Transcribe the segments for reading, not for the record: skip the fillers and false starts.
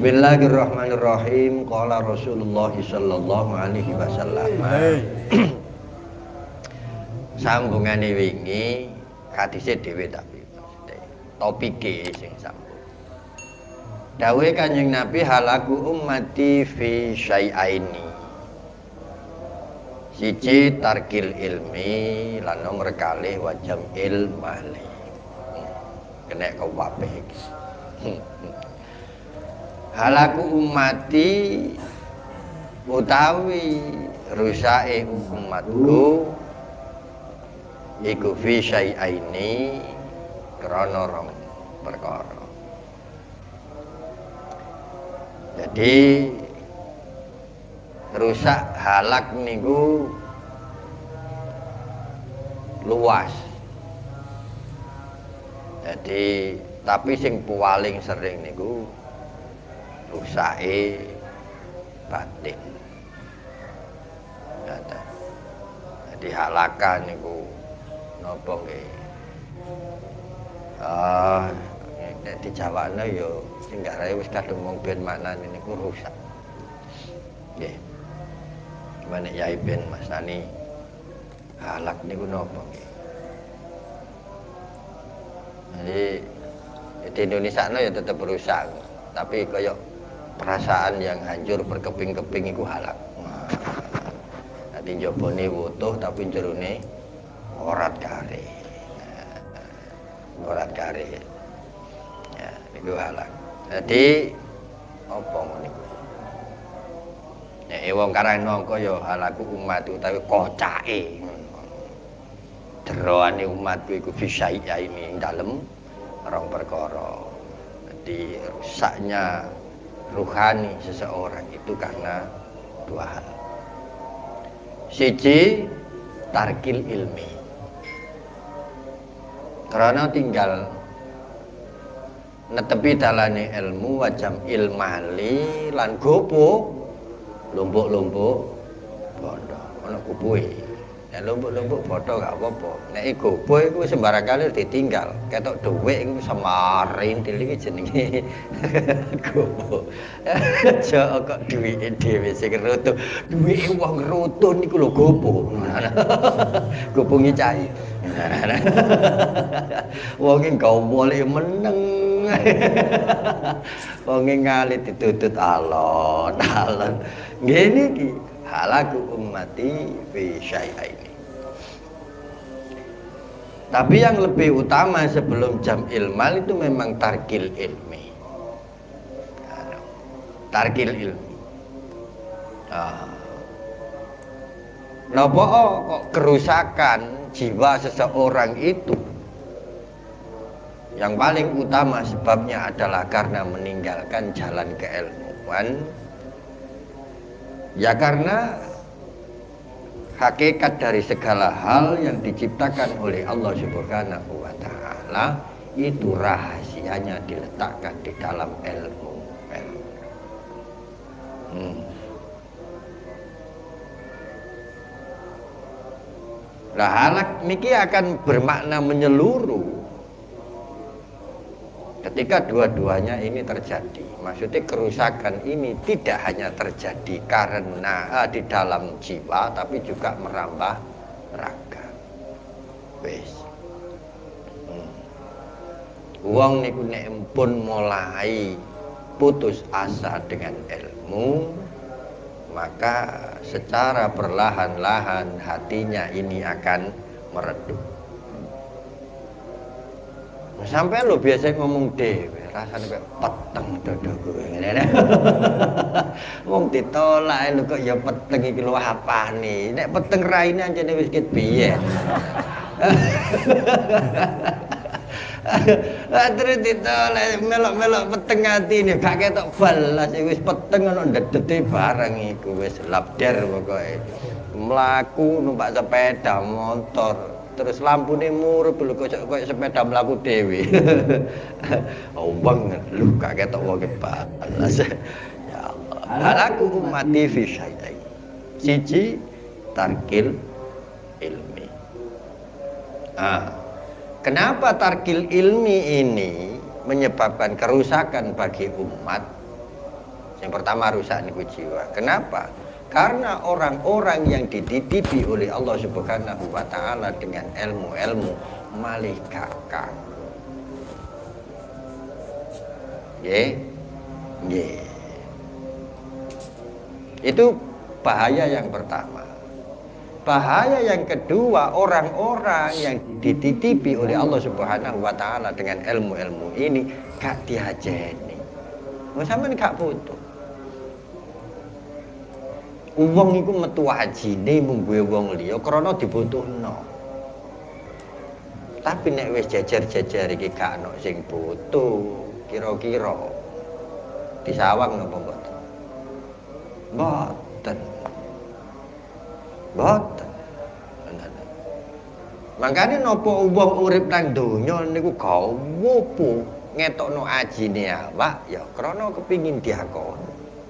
Bismillahirrahmanirrahim. Qala Rasulullah sallallahu alaihi wasallam. Sambungane wingi hadise dhewe tapi topike sing sambung. Dawuhe Kanjeng Nabi halaku ummati fi syai'aini. Siji tarkil ilmi lan nomor kalih wajam ilmali. Kena kabeh iki. Halaku ummati utawi rusake umatku iku fi syai'aini krana rong perkara. Jadi rusak halak niku luas. Jadi tapi sing paling sering niku rusake batin. Jadi halakan niku napa nggih? Nek dijawane ya sing garae wis kadung mung ben maknane niku rusak. Nggih. Gimana Yai ben masani halak niku napa nggih? Jadi di Indonesia ya tetap rusak, tapi kayak perasaan yang hancur berkeping-keping iku halak. Dadi njabane wutuh tapi jerone orat kare. Orat kare. Ya, niku halak. Jadi apa niku? Nek wong karang nangka ya halaku umat utawi kocake. Jeroane umatku iku fisaiya ini dalem rong perkara. Jadi rusaknya ruhani seseorang itu karena dua hal. Siji tarkil ilmi. Karena tinggal netepi dalane ilmu wajam ilmali lan gopo lumbuk-lumbuk bondo ana kupuhe. Nek lumbuk-lumbuk bondo gak apa-apa. Nek gopo iku sembarang kali ditinggal. Ketok dhuwit iku semarin iki jenenge gopo. Aja kok duwike dhewe sing rutuh. Duwike wong rutuh niku lho gopo. Gopo ngicai. Wonge gawole meneng. Wonge ngalit ditutut alon-alon. Ngene iki halaku ummati fi syai'aini. Tapi yang lebih utama sebelum jam ilmal itu memang tarkil ilmi. Tarkil ilmi. Napa kok kerusakan jiwa seseorang itu yang paling utama sebabnya adalah karena meninggalkan jalan keilmuan. Ya karena hakikat dari segala hal yang diciptakan oleh Allah Subhanahu wa taala itu rahasianya diletakkan di dalam ilmu. Nah, halak niki akan bermakna menyeluruh ketika dua-duanya ini terjadi. Maksudnya kerusakan ini tidak hanya terjadi karena di dalam jiwa, tapi juga merambah raga. Wes. Wong niku nek pun mulai putus asa dengan ilmu, maka secara perlahan-lahan hatinya ini akan meredup. Sampai lo biasa ngomong dewe, rasanya kayak peteng dodoku ngene. Wong ditolak lho kok ya peteng iki lho apane. Nek peteng raine anjene wis ket biyen. Terus ditolak melok-melok peteng atine gak ketok balas wis peteng ono ndedete barang iku wis labder pokoke. Mlaku numpak sepeda motor. Terus lampune murup lho kok sepeda mlaku dhewe. Ombang lu gak ketok wong balas. Ya Allah. Halaku ummati fi syai'ain. Siji tarkil ilmi. Kenapa tarkil ilmi ini menyebabkan kerusakan bagi umat? Yang pertama rusak niku jiwa. Kenapa? Karena orang-orang yang dididik oleh Allah Subhanahu wa taala dengan ilmu-ilmu malih kakak. Nggih. Itu bahaya yang pertama. Bahaya yang kedua, orang-orang yang dititipi oleh Allah Subhanahu wa taala dengan ilmu-ilmu ini gak diajeni. Wong sampean gak butuh. Wong iku metu ajine mung duwe wong liya krana dibutuhno. Tapi nek wis jejer-jejer iki gak ono sing butuh, kira-kira disawang napa mboten? Mboten. Mboten. Makane napa wong urip nang donya niku gawopo ngetokno ajine awak ya krana kepingin diakoni.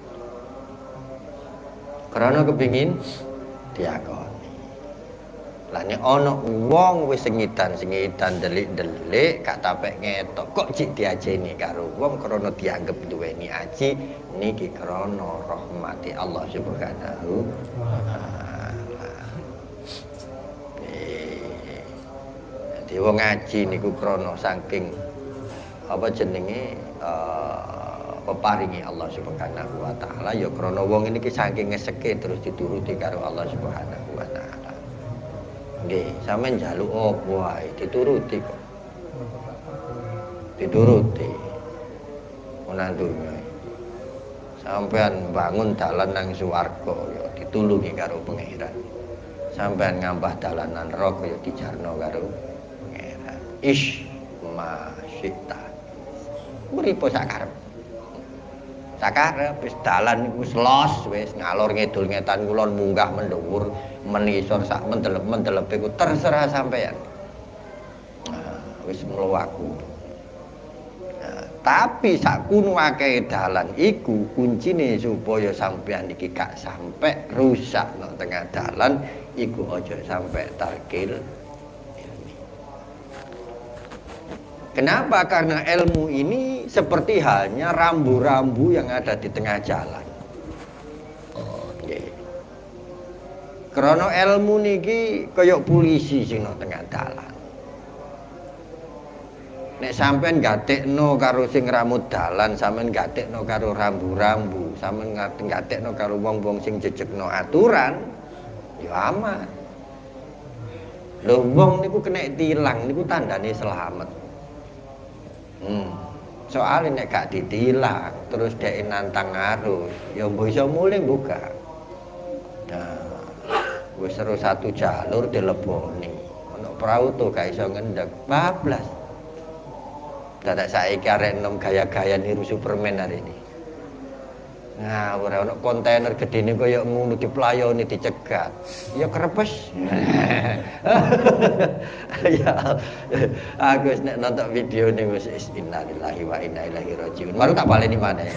Krana kepingin diakoni. Lah nek ana wong wis sengitan-sengitan delik-delik gak tapek ngetok kok cik diajeni karo wong krana dianggep duweni aji niki krana rahmati Allah Subhanahu wa taala. Dadi wong ngaji niku krana saking apa jenenge peparingi Allah Subhanahu wa taala ya krana wong niki saking ngeseke terus dituruti karo Allah Subhanahu wa taala. Nggih, sampeyan njaluk apa wae dituruti kok. Dituruti. Ana dunya. Sampeyan bangun dalan nang swarga ya ditulungi karo pangeran. Sampeyan ngambah dalanan neraka ya dijarno karo pangeran. Ish masyita. Mripo sakarep. Sakarep wis dalan niku wis los wis ngalor ngidul ngetan kulon munggah mendhuwur menisor sak mendelep-mendelep iku terserah sampeyan. Nah, wis mluwaku. Nah, tapi sakunu akeh dalan iku kuncine supaya sampeyan iki gak sampe rusak nang tengah dalan iku aja sampe tarkil. Kenapa? Karena ilmu ini seperti halnya rambu-rambu yang ada di tengah jalan. Karena ilmu niki kaya polisi sing nang tengah dalan. Nek sampean gatekno karo sing ramut dalan, sampean gatekno karo rambu-rambu, sampean gatekno karo wong-wong sing jejekno aturan, ya aman. Lho wong niku kena tilang niku tandane selamat. Soalnya nek gak ditilang terus dhek nantang arus ya mbok iso mulih buka. Nah, wis terus satu jalur dileboni. Ono prau to gak iso ngendhek bablas. Dadak saiki arek enom gaya-gaya niru Superman hari ini. Nah, ora ono kontainer gedene kaya ngono diplayoni dicegat. Ya krepes. Ya. Aku nek nonton video ning wis innalillahi wa inna ilaihi rajiun. Baru tak baleni maneh.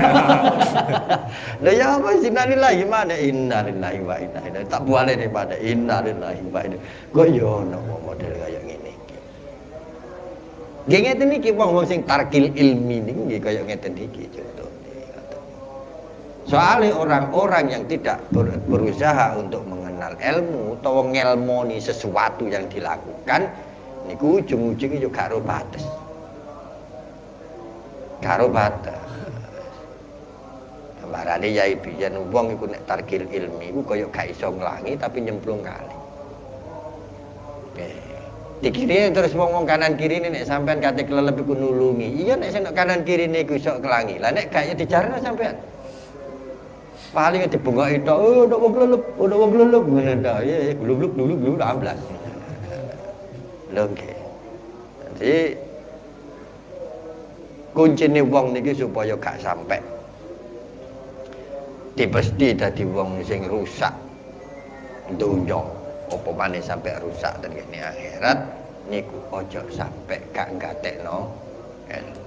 Lah ya apa innalillahi mana innalillahi wa inna ilaihi. Tak baleni maneh innalillahi wa inna. Kok yo ono model kaya ngene iki. Nggih ngeten iki wong-wong sing tarkil ilmi niki nggih kaya ngeten iki contoh. Soalnya orang-orang yang tidak berusaha untuk mengenal ilmu atau ngelmoni sesuatu yang dilakukan niku ujung-ujungnya juga karo batas. Karo batas. Barane yai biyen wong iku nek tarkil ilmi iku kaya gak iso nglangi tapi nyemplung kali. Dikiri terus wong kanan kiri ini nek sampean kate kelelep iku nulungi. Iya nek sing kanan kiri niku iso nglangi. Lah nek gak ya dijarno sampean. Paling dibungok itu, udah wong kelelep, ngene ta. Ya, gluluk 12. Lho nggih. Jadi kuncine wong niki supaya gak sampai dipesti dadi wong sing rusak donya, apa maneh sampai rusak tengene akhirat niku aja sampai gak gatekno ilmu.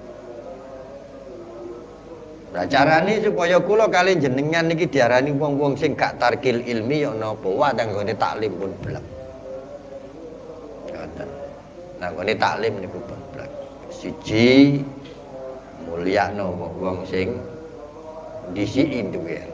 Nah carane supaya kula kali jenengan niki diarani wong-wong sing gak tarkil ilmi ya napa wae nggone taklim pun blek. Ngoten. Nah nggone taklim niku pun blek. Siji mulyakno wong sing disiki duwe.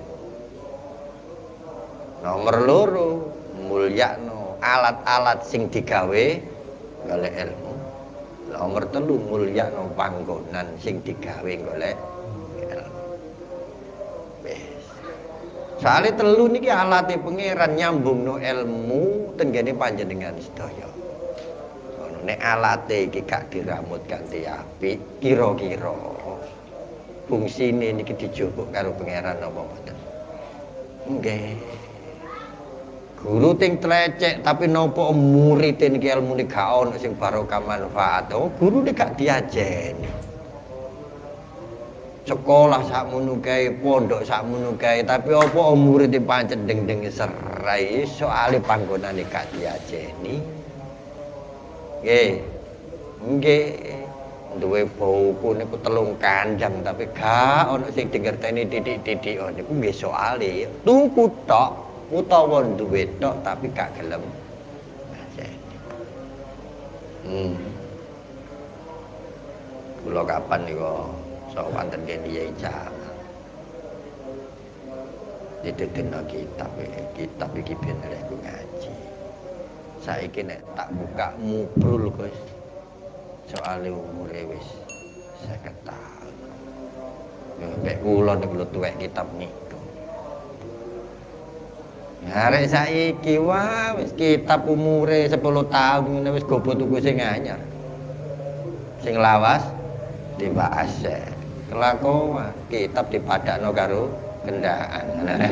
Nomor loro mulyakno alat-alat sing digawe golek ilmu. Nomor telu mulyakno panggonan sing digawe golek ilmu. Wis. Soale telu niki alate pangeran nyambungno ilmu tenggene panjenengan sedaya. Nek alate iki gak diramut kanthi apik, kira-kira fungsine niki dijupuk karo pangeran apa mboten? Nggih. Guru ting tlecek tapi nopo murid niki ilmune gak ono sing barokah manfaat. Oh, guru nek gak diajeni. Sekolah sakmono kae, pondok sakmono kae, tapi apa murid pancen deng-deng serai soalé panggonane gak diajeni. Nggih. Duwe buku niku 3 kandang tapi gak ono sing dingerteni titik-titik niku nggih soalé tuku tok utawa duwe tok tapi gak gelem. Kula kapan niku sowan ten Kiai Jamal. Didedekno kitab iki ben aku ngaji. Saiki nek tak buka mubrul Gus. Soale umure wis 50 taun. Nek kula niku tuwek kitab niku. Arek saiki wah wis kitab umure 10 taun ngene wis gobo tuku sing anyar. Sing lawas dibahas. Kelakuan kitab dipadakno karo kendaan.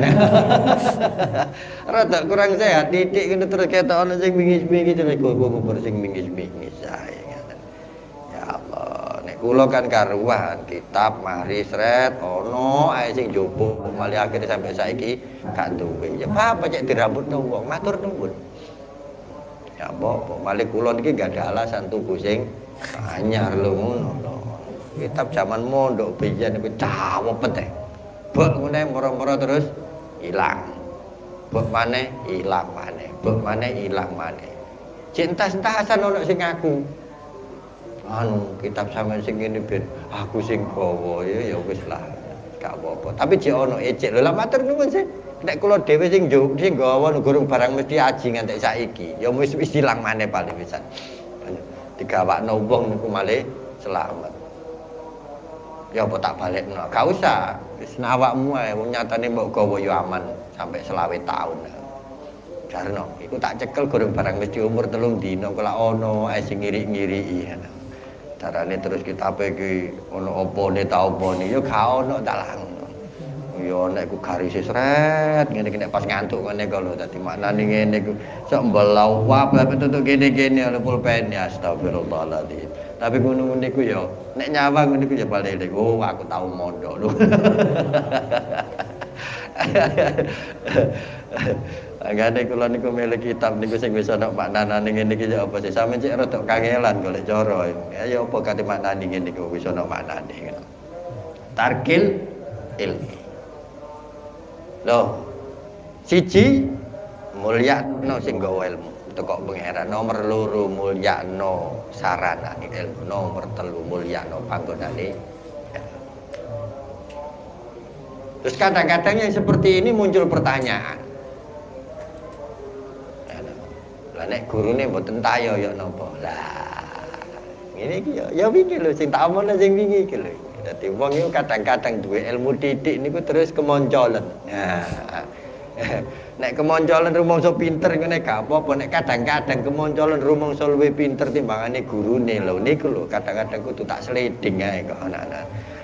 Rada kurang sehat titik ngene terus ketok ana sing bingis-bingis terus gowo sing bingis-bingis sae. Ya Allah, nek kula kan karuan kitab mari sret ono ae sing njupuk malih akhire sampai saiki gak duwe. Ya apa cek dirambutno wong matur nuwun. Ya apa malih kula niki gak ada alasan tuku sing anyar lho ngono. Kitab zaman mondok biyen niku cawepet teh. Bek ngene moro-moro terus ilang. Bek maneh ilang maneh. Bek maneh ilang maneh. Cinta-cintasan ono sing aku. Kitab sampean sing ngene ben aku sing gawa ya wis lah. Gak apa-apa. Tapi jek ono ecek lho. Lah matur nuwun sih. Nek kula dhewe sing gawa gurung barang mesti aji nganti saiki. Ya wis ilang maneh paling pisan. Digawakno wong niku malih selamat. Ya apa tak balekno? Gak usah. Wis awakmu ae wong nyatane mbok gawa ya aman sampai 20 tahun. Jarno, iku tak cekel goreng barang mesti umur 3 dina kok lak ono ae sing ngirik-ngiriki. Carane terus kitab iki ono opone ta opone ya gak ono tak langno. Ya nek ku garis sret ngene iki nek pas ngantuk ngene kok lho dadi maknane ngene iku sok mbelau wae tutuk kene-kene ana pulpen astagfirullahaladzim. Tapi ngono niku ya nek nyawang niku ya paling oh aku tau mondok lho. Agane kula niku milih kitab niku sing wis ana maknane ngene iki ya apa sih sampeyan cek rada kangelan golek cara. Ya apa kate maknane ngene niku wis ana maknane ngono. Tarkil ilmi. Loh. Siji mulyakno sing gawa ilmu. Teko pangeran nomor 2 mulyakno sarana ilmu, nomor 3 mulyakno panggonane. Terus kadang-kadang yang seperti ini muncul pertanyaan. Lah nek gurune mboten tayo ya napa? Lah ngene iki ya wingi lho sing tak omongno sing wingi iki lho. Dadi wong iku kadang-kadang duwe ilmu titik niku terus kemoncolen. Nah. Nek kemoncolen rumangsa pinter ngene gak apa-apa, nek kadang-kadang kemoncolen rumangsa luwih pinter timbangane gurune lho niku lho kadang-kadang kudu tak sliding ae kok anak-anak.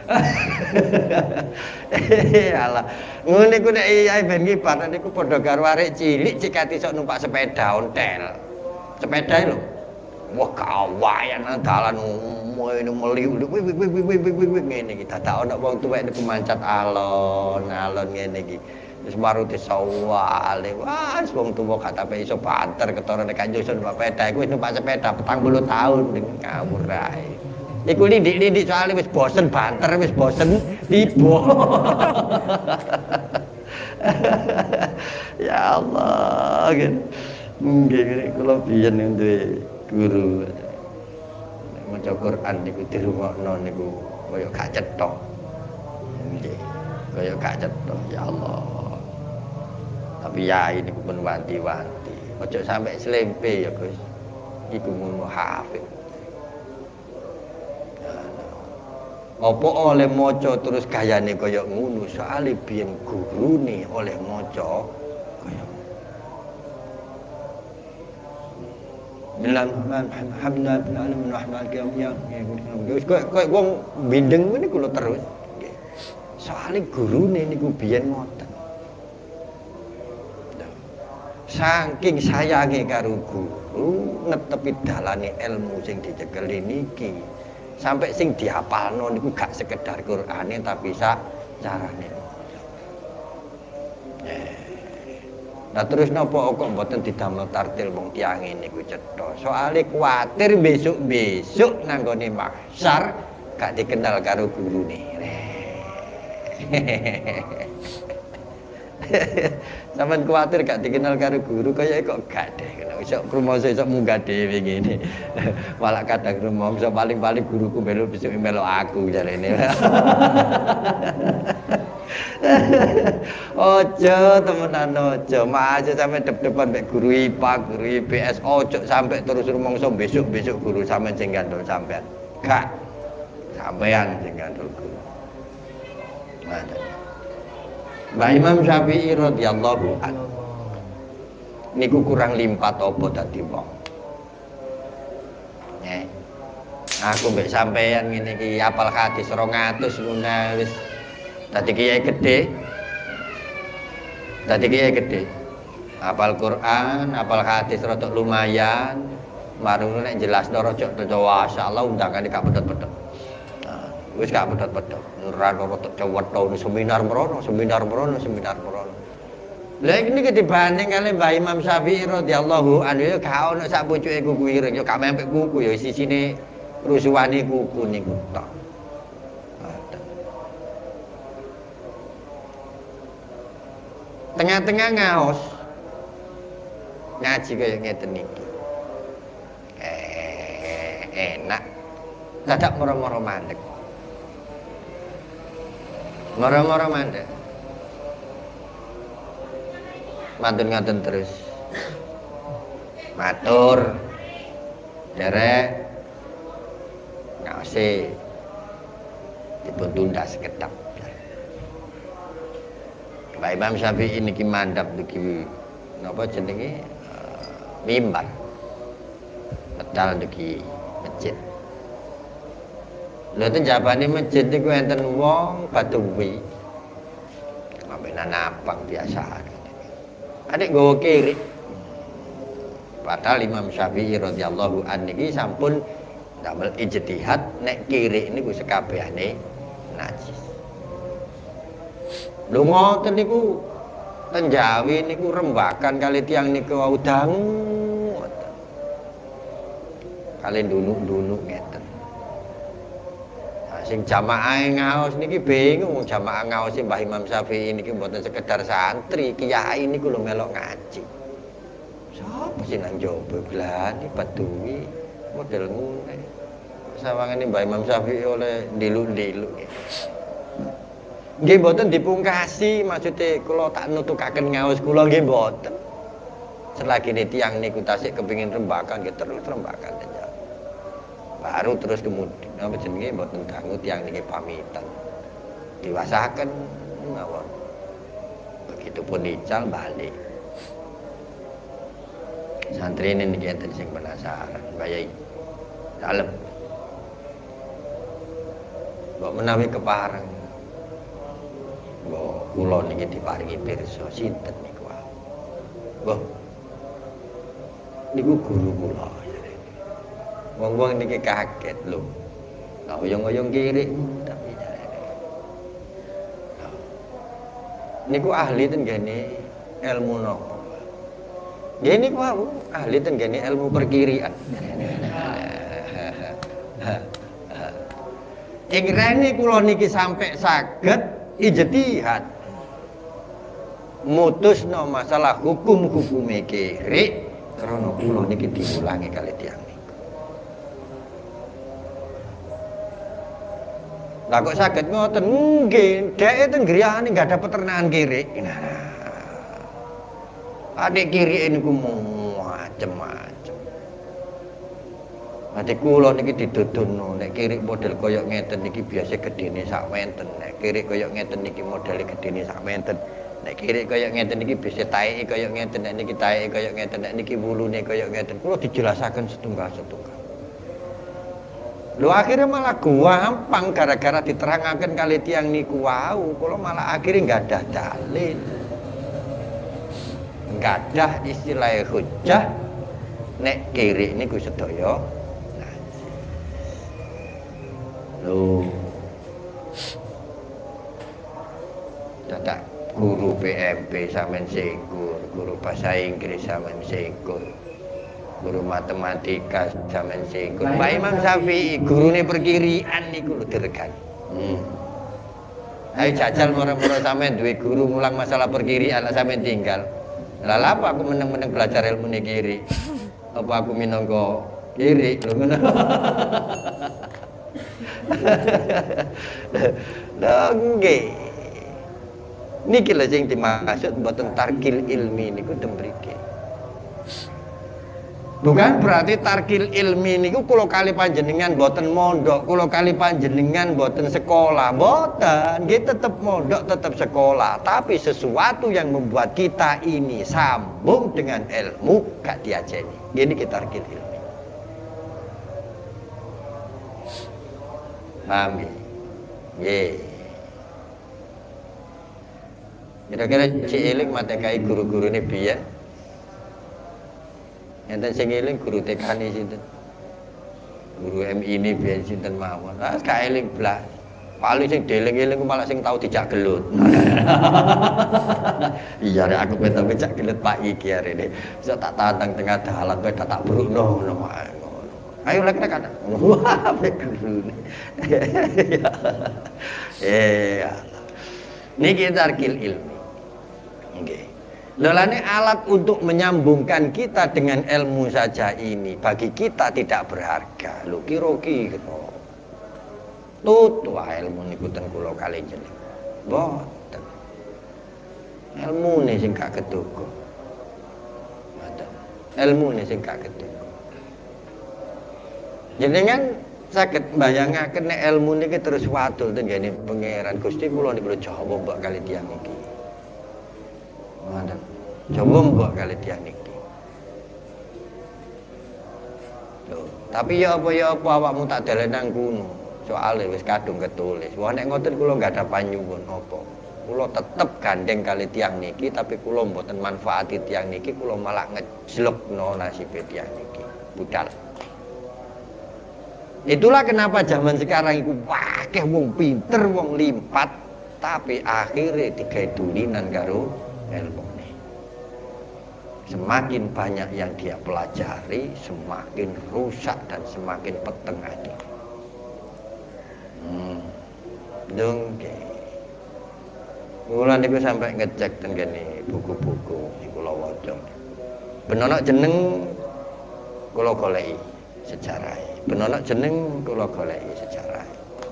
Alah, ngene ku nek iya ben ngibat niku padha karo arek cilik cek iso numpak sepeda ontel. Sepeda lho. Wah kawayan dalan meliu ngene iki dadak ana wong tuwek niku mancat alon-alon ngene iki. Wis baru disawale. Wah, wong tuwa gak tapi iso banter ketara nek kanjeng numpak sepeda iku wis numpak sepeda 40 tahun ngawur ae. Iku lindik-lindik soalnya wis bosen banter, wis bosen tiba. Ya Allah, gitu. Nggih kula biyen duwe guru. Nek maca Quran niku dirungokno niku kaya gak cethok. Nggih. kaya gak cetha ya Allah. Tapi ya ini pun wanti-wanti. Ojo sampai slempe ya Gus. Iku ngono hafid. Apa oleh maca terus gayane kaya ngono, soalé biyen gurune oleh maca kaya Kok wong bindeng ngene kula terus. Soale gurune niku biyen ngoten. Saking sayange karo guru, netepi dalane ilmu sing dicekeli niki. Sampai sing dihafalno niku gak sekedar Qur'ane tapi sak carane. Nah terus napa kok mboten didamel tartil wong tiyang niku cetha. Soale kuwatir besok-besok nang gone mahsyar gak dikenal karo gurune. Sampeyan kuwatir gak dikenal karo guru kaya kok gak deh. Iso krumasa iso munggah dhewe ngene. Malah kadang rumangsa paling-paling guruku melu besok melu aku jarene. Ojo temenan ojo, aja sampe dep-depan mek guru IPA, guru IPS, ojo sampe terus rumangsa besok-besok guru sampean sing gandol sampean. Gak. Sampean sing gandol guru. Mbah Imam Syafi'i radhiyallahu anhu niku kurang limpat apa dadi wong. Aku mbek sampeyan ngene iki apal hadis 200 ngono wis dadi kiai gedhe. Dadi kiai gedhe. Apal Quran, apal hadis rada lumayan. Marung nek jelasno rada masyaallah undangane gak pedhot-pedhot. Wis gak pedhot-pedhot. Ora rada cewetho seminar merono. Lah iki niki dibanding kali Mbah Imam Syafi'i radhiyallahu anhu ya gak ono sak pucuke kuku ireng ya gak mempek kuku ya sisine rusuhane kuku niku tok. Tengah-tengah ngaos ngaji kaya ngeten niki. Enak. Dadak moro-moro mandeg. Moro-moro mandeg. Matur ngaten terus. Matur. Derek. Ngaose. Dipun tunda sekedap. Mbah Imam Syafi'i niki mandhap niki napa jenenge mimbar. Medal niki masjid. Lha ten jabane masjid niku enten wong Batuwi. Ambenan napang biasa. Adik nggawa kiri. Padahal Imam Syafi'i radhiyallahu anhu niki sampun damel ijtihad nek kiri niku sekabehane najis. Lho ngoten niku ten Jawi niku rembakan kali tiyang niku wau dangu. Kali dunuk-dunuk ngeten. Nah, sing jamaah ngaos niki bingung jamaah ngaos Mbah Imam Syafi'i niki mboten sekedar santri, kiai niku lho melok ngaji. Sapa sing nang jaba glani Batuwi model ngene. Sawangane Mbah Imam Syafi'i oleh diluk-diluk. Nggih mboten dipungkasi, maksude kula tak nutukaken ngaos kula nggih mboten. Selagine tiyang niku tasik kepengin rembakan nggih terus rembakan aja. Baru terus kemudian apa jenenge mboten dangu tiyang niki pamitan. Diwasaken mawon. Begitu pun ical balik. Santri ini niki enten sing penasaran, Mbah Yai. Dalem. Mbok menawi kepareng. Mbok kula niki diparingi pirsa sinten niku. Mbah. Niku guru kula. Wong-wong niki kaget lho. Lah oyong-oyong kiri tapi jarene. Niku ahli ten gene ilmu napa? Nggih niku ahli ten gene ilmu perkirian. Ing rene kula niki sampai saged ijtihad mutusno masalah hukum-hukume kiri karena kula niki diulangi kali tiyang niku. Lah kok saged ngoten? Nggih, dhek teng griyane enggak ada peternakan kiri. Nah. Adik kiri niku macem-macem. Adik kula niki didodono, nek kiri model koyok ngeten niki biasa gedene sak menten. Nek kiri koyok ngeten niki modele gedene sak menten. Nek kiri koyok ngeten niki biasa taeke koyok ngeten, nek niki taeke koyok ngeten, nek niki wulune koyok ngeten. Kula dijelasaken setunggal-setunggal. Lho akhirnya malah gampang gara-gara diterangaken kali tiang niku wau, kula malah akhirnya enggak ada dalil. Enggak ada istilah hujjah nek kiri niku sedaya. Loh. Dadak guru PMP sampean singgur, guru bahasa Inggris sampean singgur. Guru matematika sampean singgur. Pak Imam Syafi'i gurune perkirian niku lho diregani. Ayo jajal mora-mora sampean duwe guru mulang masalah perkirian sampean tinggal. Lah apa aku meneng-meneng belajar ilmu kiri? Apa aku minangka kiri lho ngono. Lah nggih. Niki lho sing dimaksud mboten tarkil ilmi niku teng mriki. Bukan berarti tarkil ilmi niku kula kali panjenengan mboten mondok, kula kali panjenengan mboten sekolah, mboten. Nggih tetep mondok, tetep sekolah, tapi sesuatu yang membuat kita ini sambung dengan ilmu gak diajeni. Nggih niki tarkil ilmi. Paham nggih? Nggih. Kira-kira cilik matekai guru-gurune biyen. Enten sing eling guru TK ni sinten? Guru MI ini biyen sinten mawon. Ah gak eling blas. Paling sing dieling-eling ku malah sing tau dijak gelut. Iya nek aku pengen dijak gelut Pak iki arene. Iso tak tantang tengah dalan kowe tak brukno ngono wae. Ayo lek kata. Wah, guru. Niki tarkil ilmi. Nggih. Lelane alat untuk menyambungkan kita dengan ilmu saja ini bagi kita tidak berharga. Lho kira-kira tut wae ilmu niku ten kula kali jeneng. Mboten. Ilmune sing gak ketuku. Mboten. Ilmune sing gak ketuku. Jenengan saged mbayangaken nek ilmu niki terus wadul ten ngene pangeran Gusti kula niku Jawa mbok kali tiyang iki. Ngoten. Coba mbok kali tiyang niki. Loh, tapi ya apa awakmu tak dalenang kuno. Soale wis kadung ketulis. Wah nek ngoten kula enggak ada panyuwun apa. Kula tetep gandeng kali tiyang niki tapi kula mboten manfaati tiyang niki, kula malah ngejlokno nasibe tiyang niki. Budal. Itulah kenapa zaman sekarang itu wakeh wong pinter, wong limpat, tapi akhirnya digawe dulinan karo ilmu. Semakin banyak yang dia pelajari, semakin rusak dan semakin peteng hati. Dongke. Kula niku sampai ngecek ten kene buku-buku niku kula waca. Benono jeneng kula goleki sejarah. Benono jeneng kula goleki sejarah.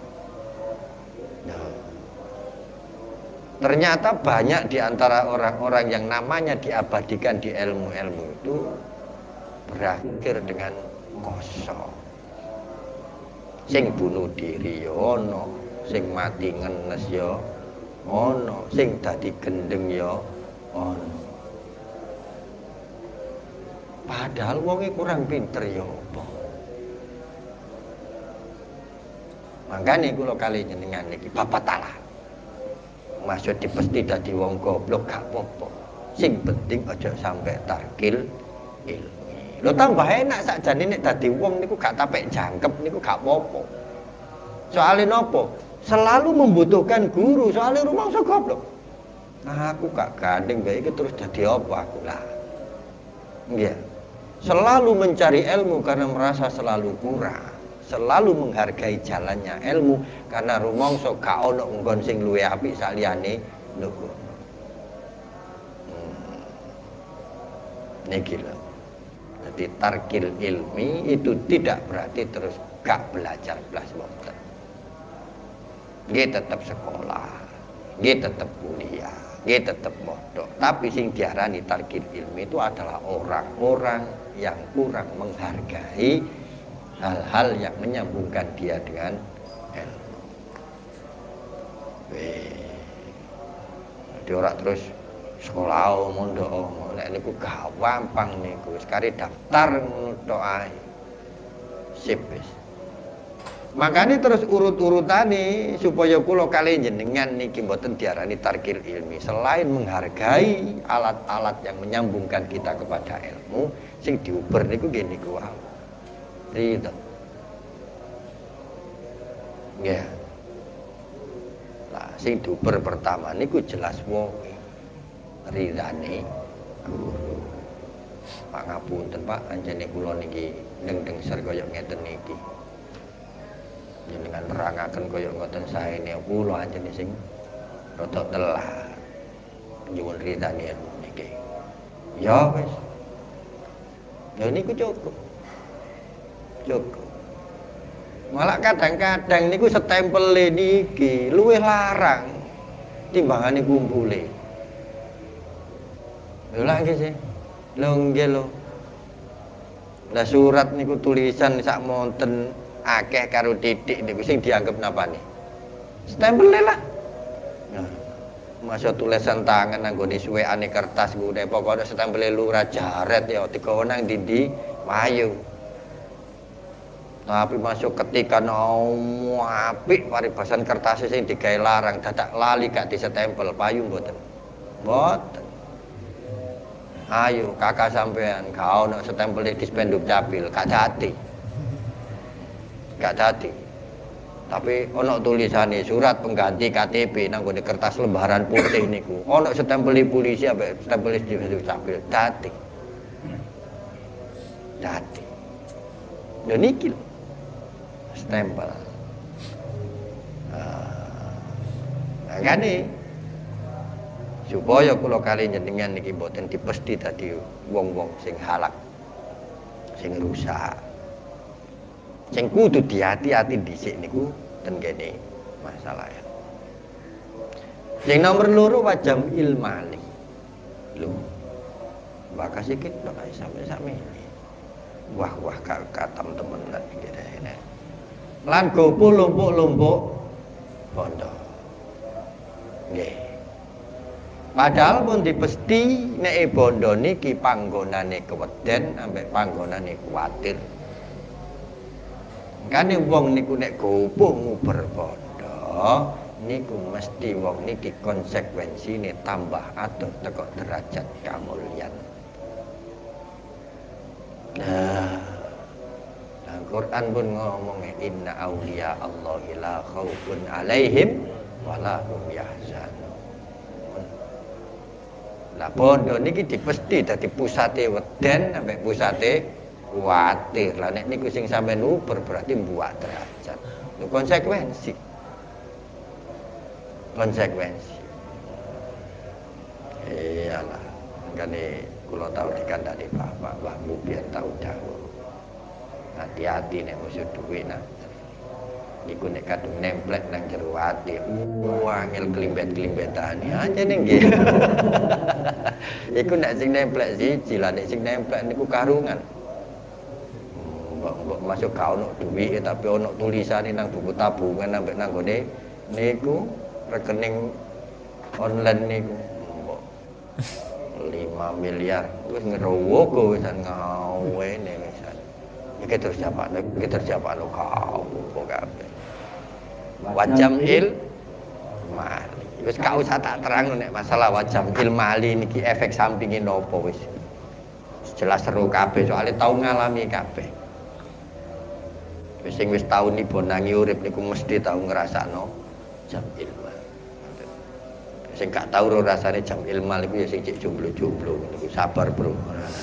Nah. Ternyata banyak di antara orang-orang yang namanya diabadikan di ilmu-ilmu itu berakhir dengan kosong. Sing bunuh diri ya ono, sing mati ngenes ya ono, sing dadi gendeng ya ono. Padahal wonge kurang pinter ya apa. Makanya kula kali jenengan niki bapak talah. Maksud dipesti dadi wong goblok gak apa-apa. Sing penting aja sampai tarkil ilmi. Lho tambah enak sakjane nek dadi wong niku gak tapek jangkep niku gak apa-apa. Soale nopo? Selalu membutuhkan guru, soale rumangsa goblok. Nah, aku gak gandeng bae iki terus dadi apa aku lah. Nggih. Selalu mencari ilmu karena merasa selalu kurang. Selalu menghargai jalannya ilmu karena rumangsa gak ono nggon sing luwih apik saliyane nuku. Niki lho. Jadi tarkil ilmi itu tidak berarti terus gak belajar blas wonten. nggih tetep sekolah, nggih tetep kuliah, nggih tetep mondok. Tapi sing diarani tarkil ilmi itu adalah orang-orang yang kurang menghargai hal-hal yang menyambungkan dia dengan ilmu. Jadi orang terus sekolah mondok, nek niku gampang niku, sekali daftar ngono tok ae. Sip wis. Makanya terus urut-urutane supaya kula kali jenengan niki mboten diarani tarkil ilmi. Selain menghargai alat-alat yang menyambungkan kita kepada ilmu, sing diuber niku nggih niku wae. Ridho. Nggih. Lah sing diuber pertama niku jelas wonge. Ridane guru. Pangapunten Pak, anjene kula niki deng-deng ser kaya ngeten niki. Jenengan nerangaken kaya ngoten saene kula anjene sing rada telat. Nyuwun ridane niki. Ya wis. Ya niku cukup. Cukup. Malah kadang-kadang niku setempele niki luwih larang timbangane kumpule. Lho lha nggih sih. Lho nggih lho. Lah surat niku tulisan sak monten akeh karo titik niku sing dianggep napane? Stempel lah. Nah, masa tulisan tangan nanggone suwekane kertas ku nek pokoke stempel lurah jaret ya digawa nang ndi payu. Tapi masuk ketika apik paribasan kertas sing digawe larang dadak lali gak disestempel payu mboten. Mboten. Ayo kakak sampean gak ono stempel di spenduk capil gak dadi. Gak dadi. Tapi ono tulisane surat pengganti KTP nang gone kertas lembaran putih niku. Ono stempel polisi ambek stempel di capil dadi. Dadi. Lho niki stempel. Nah, gane supaya kula kali jenengan niki mboten dipesti dadi wong-wong sing halak, sing rusak. Sing kudu dihati-hati dhisik niku ten kene masalah ya. Sing nomor loro wajam ilmali. Lho. Bakas sikit bakas sampe-sampe ini. Wah katam temenan iki dene. Lan gopo lumpuk-lumpuk bondo. Nggih. Padahal pun dipesti nek bondo niki panggonane keweden ambek panggonane kuwatir. Kane wong niku nek gopo nguber bondo niku mesti wong niki konsekuensine tambah adoh teko derajat kamulyan. Nah, Al-Quran pun ngomongnya inna awliya Allahi la khawfun alaihim walahum yahzanun. Lah bondo niki dipesti dadi pusate weden sampai pusate kuwatir. Lah nek niku sing sampean uber berarti mbuak derajat. Itu konsekuensi. Konsekuensi. Iyalah, ngene kula tau dikandani Bapak, Mbah biyen tau dawuh. Hati-hati nek musuh duwe nak. Iku nek kadung nemplek nang jero ati, angel klimbet-klimbetane anjene nggih. Iku nek sing nemplek siji, lah nek sing nemplek niku karungan. Mbok masuk gak ono duwike tapi ono tulisane nang buku tabungan ambek nang gone niku rekening online niku. Mbok 5 miliar wis ngerowo wisan ngawene wisan. Iki terus siapa lo kau kabeh. Wajam mali. Wis gak usah tak terangno nek masalah wajam mali niki efek sampinge napa wis. Jelas seru kabeh soalnya tau ngalami kabeh. Wis sing wis tau nibonangi urip niku mesti tau ngrasakno jam ilmal. Sing gak tau ro rasane jam ilmal iku ya sing cek jomblo-jomblo niku sabar, Bro.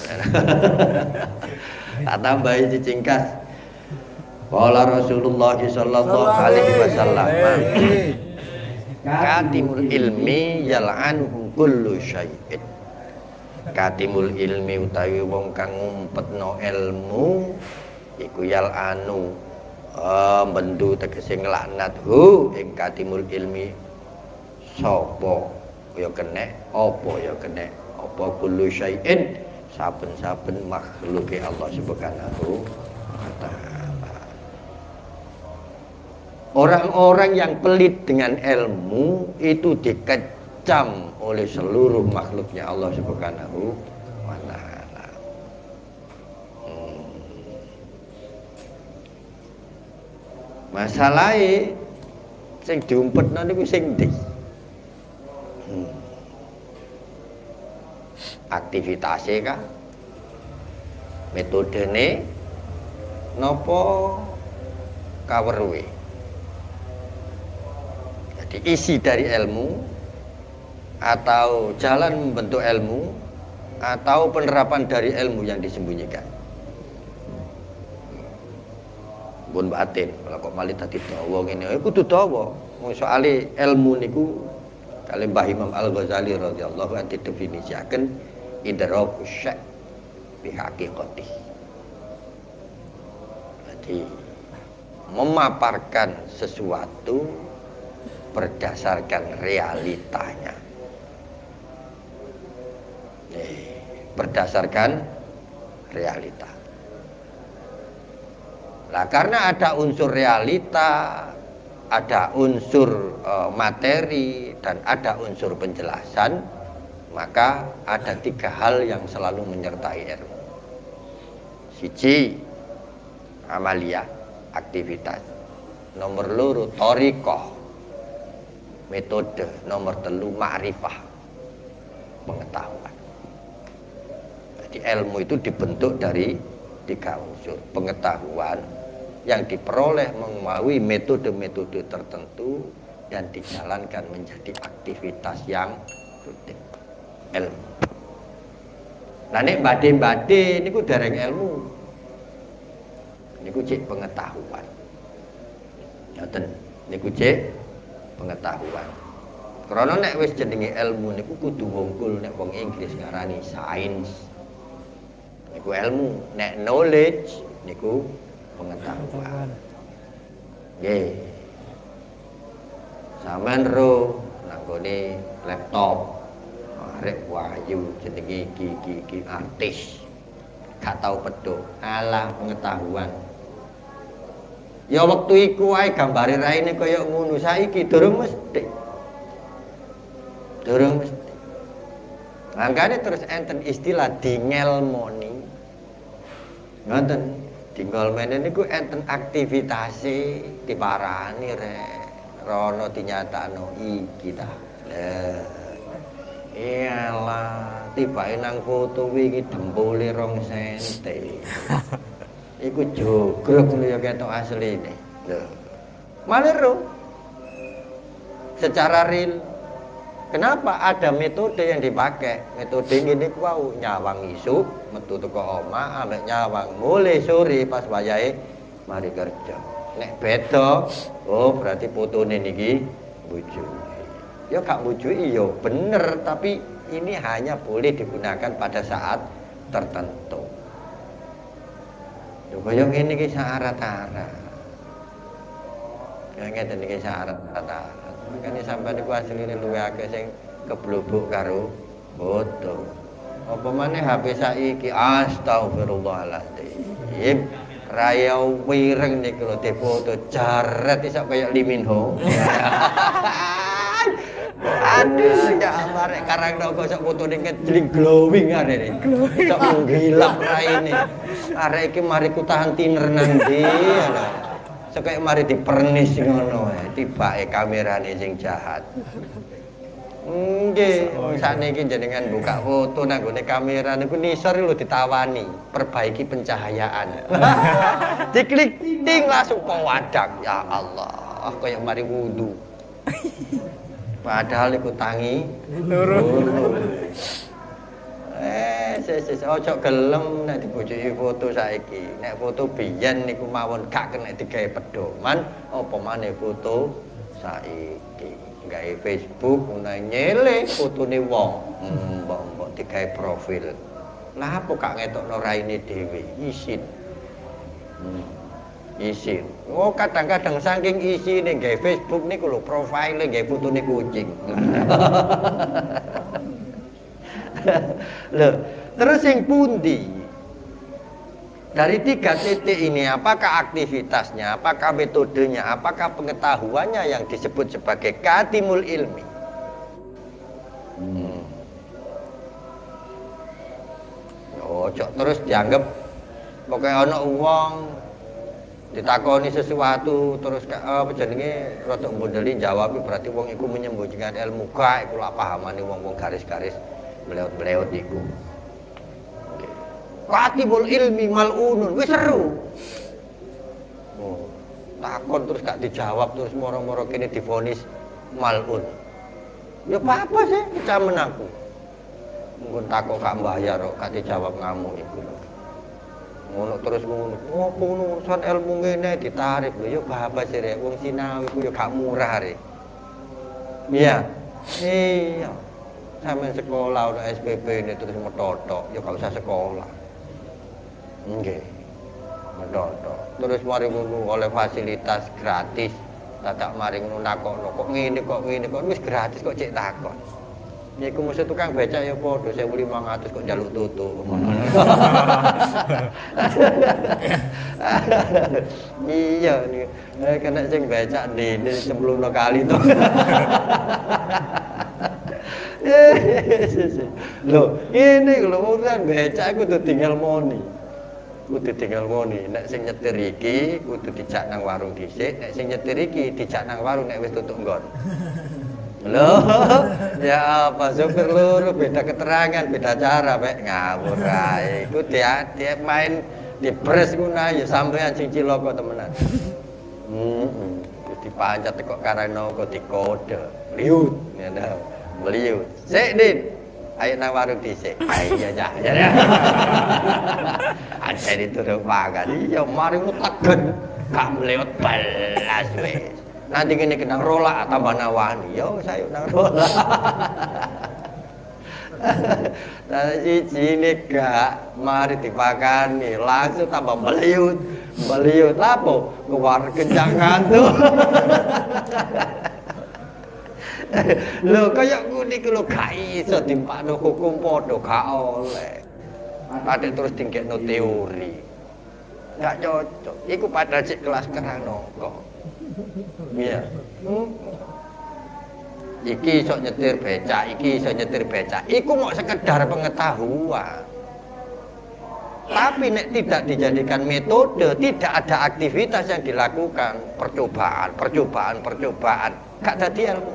Tak tambahi cicingkas. Qala Rasulullah sallallahu alaihi wasallam. Katimul ilmi yal'anuhu kullu syai'in. Katimul ilmi utawi wong kang ngumpetno ilmu iku yal'anu bendu tegese nglaknat hu ing katimul ilmi sapa ya kenek apa ya kenek apa kullu syai'in saben-saben makhluke Allah Subhanahu wa taala. Orang-orang yang pelit dengan ilmu itu dikecam oleh seluruh makhluknya Allah Subhanahu wa taala. Masalahe sing diumpetno niku sing ndi? Aktivitasnya kah? Metodene nopo kaweruhe? Jadi isi dari ilmu atau jalan membentuk ilmu atau penerapan dari ilmu yang disembunyikan. Pun batin, kalau kok malih tadi dawa ngene, kudu dawa. Soale ilmu niku kali Mbah Imam Al-Ghazali radhiyallahu anhu didefinisiaken idraku syai' bi haqiqati. Jadi memaparkan sesuatu berdasarkan realitanya. Berdasarkan realita. Nah, karena ada unsur realita, ada unsur materi dan ada unsur penjelasan, maka ada 3 hal yang selalu menyertai ilmu. Siji, amaliyah, aktivitas. Nomor loro, thariqah, metode. Nomor 3, ma'rifah, pengetahuan. Jadi ilmu itu dibentuk dari 3 unsur. Pengetahuan yang diperoleh melalui metode-metode tertentu dan dijalankan menjadi aktivitas yang rutin. Ilmu. Nah nek badhe-badhe niku dereng ilmu. Niku cek pengetahuan. Ngoten, niku cek pengetahuan. Karena nek wis jenenge ilmu niku kudu wungkul, nek wong Inggris ngarani science. Niku ilmu, nek knowledge niku pengetahuan. Nggih. Sampeyan ro nanggone laptop arek Wahyu jenenge iki artis. Gak tau pedho, alah pengetahuan. Ya waktu iku wae gambare raine kaya ngono, saiki durung mesti. Durung mesti. Mangkane terus enten istilah dingelmoni. Ngoten, dingelmoni niku enten aktivitase diparani rek. Rono dinyatakno iki ta. Iyalah, tibake nang foto iki dempule 2 senti. Iku jogrok lho ya ketok asline. Lho. Malero. Secara real. Kenapa ada metode yang dipakai? Metode ngene ku wau nyawang isuk, metu teko omah ambek nyawang mulai sore pas wayahe mari kerja. Nek beda, oh berarti fotone niki bojoke. Ya gak bujuki ya bener, tapi ini hanya boleh digunakan pada saat tertentu. Lho kaya ngene iki syarat-syarat. Ya ngeten iki syarat-syarat. Makane sampeyan niku asline luwih akeh sing keblobok karo foto. Apa maneh HP saiki astagfirullahaladzim. Raya wireng niku lho difoto jaret iso kaya Liminho. Aduh, ya Allah, rek karang nogo sok fotone ngejling glowing arek. Sok nggilap raine. Arek iki mari ku tahan tiner nang ndi ana. Sok kaya mari dipernis ngono ae, tibake kamerane sing jahat. Nggih, sakniki jenengan buka foto nang gone kamera niku nisor lho ditawani, perbaiki pencahayaan. Diklik ting langsung pewadak. Ya Allah, kaya mari wudu. Padahal iku tangi loro. Ojo gelem nek dibojoki foto saiki. Nek foto biyen niku mawon gak kena digawe pedoman, apa maneh foto saiki. Gawe Facebook menawa nyele fotone wong. Mbok digawe profil. Lah apa gak ngetokno raine dhewe? Isin. Isin. Oh, kadang-kadang saking isi nih gawe Facebook niku lho profile gawe fotone kucing. Loh, terus yang pundi? Dari 3 titik ini, apakah aktivitasnya, apakah metodenya, apakah pengetahuannya yang disebut sebagai katimul ilmi? Ojo terus dianggap pokoknya ana wong ditakoni sesuatu terus apa jenenge rada mbondeli jawab berarti wong iku menyembunyikan ilmu gak iku lak pahamane wong-wong garis-garis beleot-beleot iku. Katibul ilmi mal'unun wis seru. Oh, takon terus gak dijawab terus moro-moro kene divonis mal'un. Ya apa sih kecamen aku. Mungkin takok gak bayar kok gak dijawab ngamuk iku. Ngono terus ngono. Oh, urusan ilmu ngene ditarik lho ya apa sih rek wong sinau iku ya gak murah rek. Iya. Iya. Sampeyan sekolah udah SPP ini terus metotok ya gak usah sekolah. Nggih. Metotok. Terus mari ngono oleh fasilitas gratis. Tak mari ngono nakokno kok ngene kok wis gratis kok cek takon. Niku mesti tukang becak ya padha 1.500 kok njaluk tutuk. Iya nih, kena sing becak dene cemplungno kali to. Loh, ini lho urusan becak kudu tinggal moni. Kudu tinggal moni. Nek sing nyetir iki kudu dijak nang warung dhisik, nek sing nyetir iki dijak nang warung nek wis tutuk nggon. Loh, ya apa sopir loro beda keterangan, beda cara mek ngawur ae. Iku dia main di pres ngono ya sampean sing cilaka temenan. Dipanjat kok karena kok dikode. Liut, ngene. Beliut. Sik, Din. Ayo nang warung dhisik. Ayo ya. Ada dituruk makan. Iya, mari mutegen. Gak mlewat belas wis. Nanti kene kena rolak tambah nawani. Yo saya nang rolak. Nah, sini gak mari dipakani langsung tambah beliut. Beliut lapo keluar kencang ngantuk. Lho kaya ngene iki lho gak iso dimpakno hukum padha gak oleh. Padahal terus tingkekno teori. Gak cocok. Iku padahal cek kelas keranoko. Iya. Iki iso nyetir becak, iki iso nyetir becak. Iku mau sekedar pengetahuan. Tapi nek tidak dijadikan metode, tidak ada aktivitas yang dilakukan, percobaan. Gak dadi ilmu.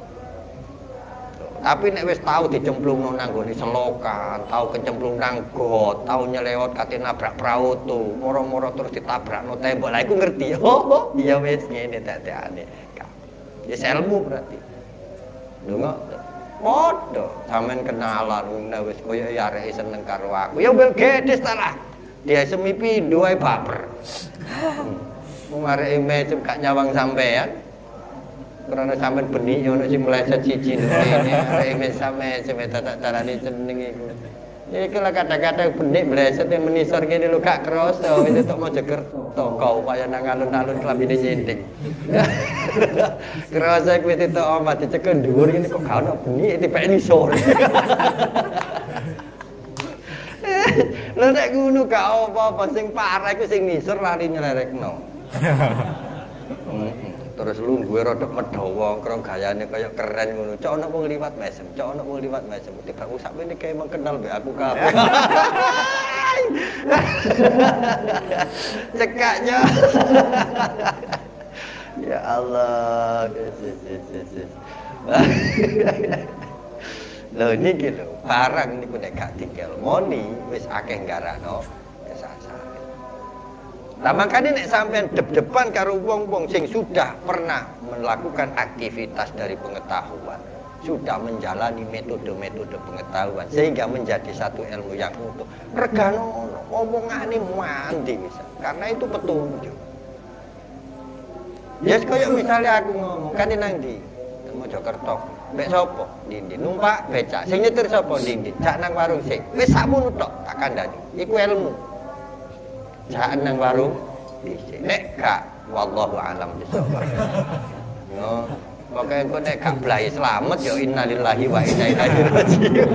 Tapi nek wis tau dicemplungno nang nggone selokan, tau kecemplung nang got, tau nyelewat kate nabrak prauto, moro-moro terus ditabrakno tembok. Lah iku ngerti. Oh, iya wis ngene dadekane. Ya ilmu berarti. Lho kok padha sampean kenalan wis koyo ya arek seneng karo aku. Ya bel gedes ta lah. Dia semi pindho ae baper. Wong arek mesem gak nyawang sampean. Karena sampean benih ono sing meleset siji ngene arek mesem tak carane seneng iku. Iki lah kadang-kadang benih meleset yang menisor ngene lho gak krasa itu tok Mojokerto kau upaya nang alun-alun klambine nyinting. Krasa kuwi tok omah dicekel dhuwur ngene kok gak ono benih dipek nisor. Lha nek ngono gak apa-apa sing parah iku sing nisor lari nylerekno. Terus lungguhe rada medhawa krong gayane kaya keren ngono. Cok ana wong liwat mesem, Tiba aku sakmene kae emang kenal mbek aku kabeh. Cekaknya. Ya Allah. Lho niki lho, barang niku nek gak tinggal moni wis akeh nggarakno kesasar. Nah makanya nek sampean dep-depan karo wong-wong sing sudah pernah melakukan aktivitas dari pengetahuan, sudah menjalani metode-metode pengetahuan sehingga menjadi satu ilmu yang utuh. Regano omongane mandi bisa, karena itu petunjuk. Ya kaya misalnya aku ngomong kan nang ndi? Mojokerto. Mbek sapa? Ndi numpak becak. Sing nyetir sapa? Ndi. Jak nang warung sik. Wis sakmono tok tak kandhani. Iku ilmu. Jak nang warung dhisik. Nek gak wallahu alam bisawab. Yo, pokoke engko nek gak blai slamet yo innalillahi wa inna ilaihi raji'un.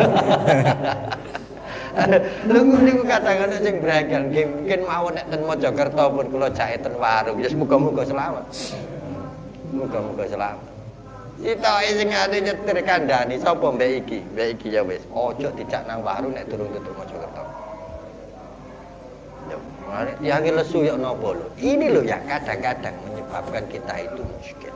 Lha niku kadang-kadang sing brengkel mungkin mawon nek ten Mojokerto pun kula jake ten warung. Ya muga-muga selamat. Muga-muga selamat. Sitoke sing ate nyetir kandhani sapa mbek iki? Mbek iki ya wis. Ojo dijak nang warung nek durung tutup Mojokerto. Yang lesu ya napa lho. Ini lho yang kadang-kadang menyebabkan kita itu muskil.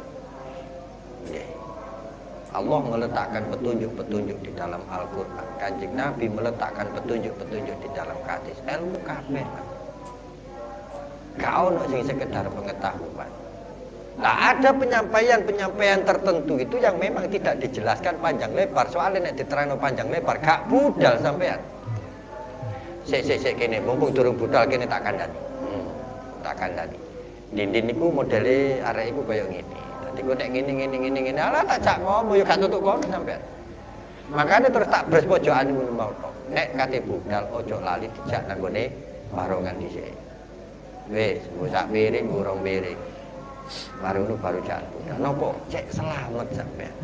Allah meletakkan petunjuk-petunjuk di dalam Al-Qur'an. Kanjeng Nabi meletakkan petunjuk-petunjuk di dalam hadis. Ilmu kabeh. Gak ono sing sekedar pengetahuan. Nah, ada penyampaian tertentu itu yang memang tidak dijelaskan panjang lebar. Soalnya nek diterangno panjang lebar gak budal sampean. Sik kene mumpung durung budal kene tak kandhani. Tak kandhani. Dindin niku modele arek iku kaya ngene. Dadi kok nek ngene alah tak jak ngomong yo gak tutuk kono sampean. Makane terus tak bres pojokan ngono mau tok. Nek kate budal ojo lali dijak nang gone barongan dhisik. Wis, mbok sak piring burung piring. Baru jak budal. Napa cek selamat sampean.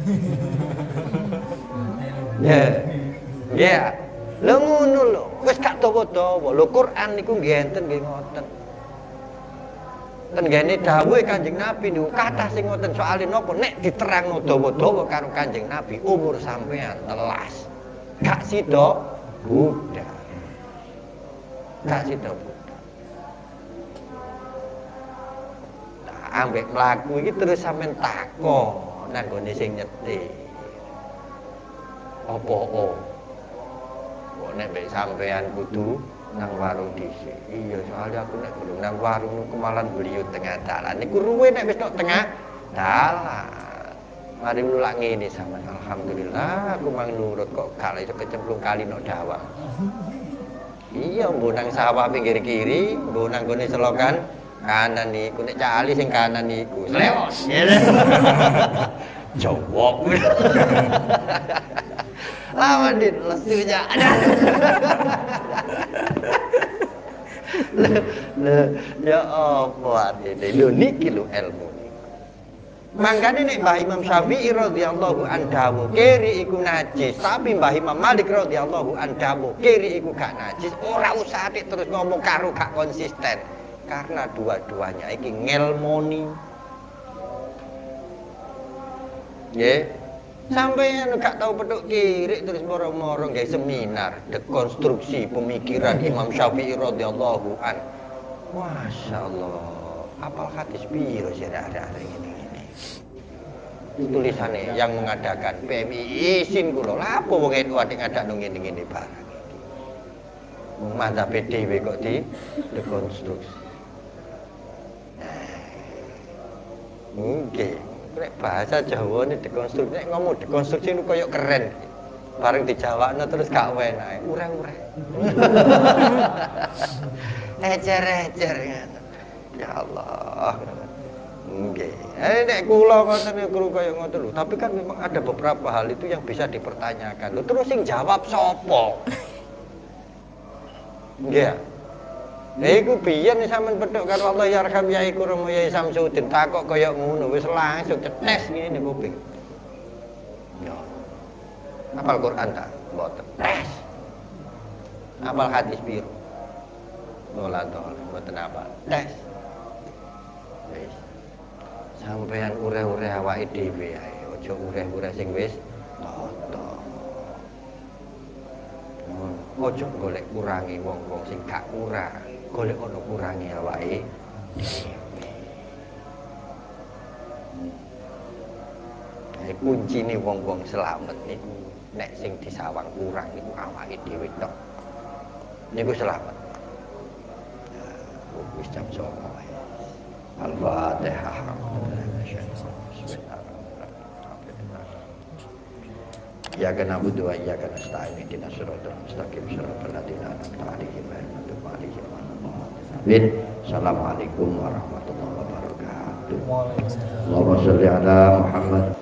Ya. Lha ngono lho, wis gak dawa-dawa. Lho Quran niku nggih enten nggih ngoten. Ten gene dawuhe Kanjeng Nabi niku kathah sing ngoten soal napa nek diterangno dawa-dawa karo Kanjeng Nabi umur sampean telas. Gak sida budal. Gak sida budal. Nah, ambek mlaku iki terus sampean takon nang gone sing nyetir. Apa nek mbek sampean kudu nang warung dhisik. Iya, soalnya aku nek kudu nang warung niku malah beliau tengah dalan. Niku ruwe nek wis tok tengah dalan. Mari mulak ngene sampean. Alhamdulillah aku mang nurut kok gak iso kecemplung kali nok dawang. Iya, mbok nang sawah pinggir kiri, mbok nang gone selokan kanan niku nek cali sing kanan niku. Selewon. Jawab. Lawan dit lesunya. Ya apa artine lho niki lho ilmu. Mangkane nek Mbah Imam Syafi'i radhiyallahu anhu kiri iku najis, tapi Mbah Imam Malik radhiyallahu anhu kiri iku gak najis, ora usah terus ngomong karo gak konsisten. Karena dua-duanya iki ngelmoni. Nggih. Sampai gak tahu peduk kiri terus moro-moro gawe seminar dekonstruksi pemikiran Imam Syafi'i radhiyallahu an. Masyaallah. Apal hadis piro sih ada ngene. Tulisannya yang mengadakan PMI izin kula. Lha apa wong itu adik ngadakno ngene-ngene barang iki. Madzhab dhewe kok di dekonstruksi. Mungkin nek bahasa Jawa ini dekonstruksi, nek ngomong dekonstruksi itu koyo keren. Bareng dijawabno terus gak enak. Ureh-ureh. Ecer-ecer ngono. Ya Allah. Nggih. Nek kula ngoten niku koyo ngoten lho, tapi kan memang ada beberapa hal itu yang bisa dipertanyakan. Lho terus sing jawab sapa? Nggih. Lha iku biyen sampean petuk karo Allah yarham Yai Romo Yai Samsudin takok kaya ngono wis langsung cetes ngene kuping. Yo. Hafal Quran ta? Mboten. Tes. Hafal hadis piro? Bola tol, mboten hafal. Tes. Wis. Sampeyan ureh-ureh awake dhewe ae, aja ureh-ureh sing wis tata. Ojo golek kurangi wong-wong sing gak kurang. Golek ono kurangi awake dhewe. Kuncine wong-wong selamat niku nek sing disawang kurang niku awake dhewe tok. Niku selamat. Wis jam 09.00. Al-Fatihah. Ya kana budu wa ya kana nasta'in ihdinas siratal mustaqim siratal ladzina an'amta 'alaihim ghairil maghdubi 'alaihim waladdallin. Assalamualaikum warahmatullahi wabarakatuh. Allahumma shalli ala Muhammad.